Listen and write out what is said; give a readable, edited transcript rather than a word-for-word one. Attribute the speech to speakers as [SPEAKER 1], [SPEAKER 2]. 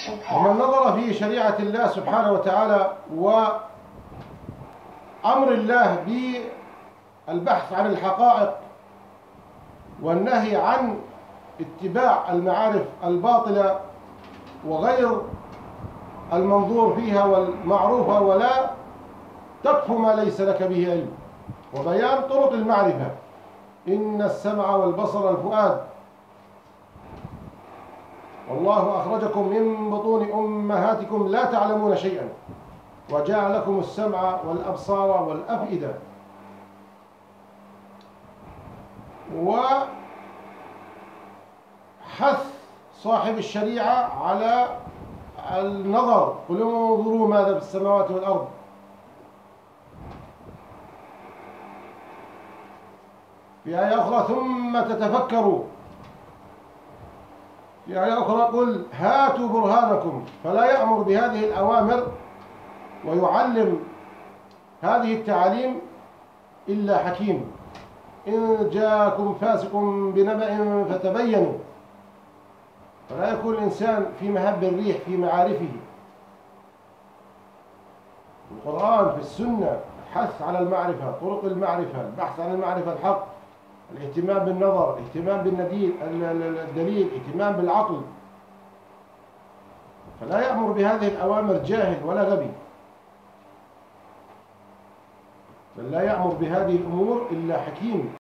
[SPEAKER 1] ومن نظر في شريعة الله سبحانه وتعالى وأمر الله بالبحث عن الحقائق والنهي عن اتباع المعارف الباطلة وغير المنظور فيها والمعروفة، ولا تقف ما ليس لك به علم، وبيان طرق المعرفة. إن السمع والبصر والفؤاد، والله أخرجكم من بطون أمهاتكم لا تعلمون شيئا وجعل لكم السمع والأبصار والأفئدة. وحث صاحب الشريعة على النظر، قل انظروا ماذا في السماوات والأرض. في آية أخرى ثم تتفكروا. في آية أخرى قل هاتوا برهانكم. فلا يأمر بهذه الأوامر ويعلم هذه التعاليم إلا حكيم. إن جاءكم فاسق بنبأ فتبينوا. فلا يكون الإنسان في مهب الريح في معارفه. القرآن في السنة حث على المعرفة، طرق المعرفة، البحث عن المعرفة الحق، الاهتمام بالنظر، الاهتمام بالدليل، الاهتمام بالعقل. فلا يأمر بهذه الأوامر جاهل ولا غبي، بل لا يأمر بهذه الأمور إلا حكيم.